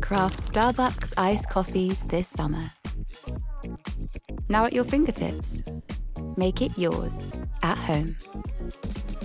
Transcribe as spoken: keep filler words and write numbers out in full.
craft Starbucks iced coffees this summer. Now at your fingertips. Make it yours at home.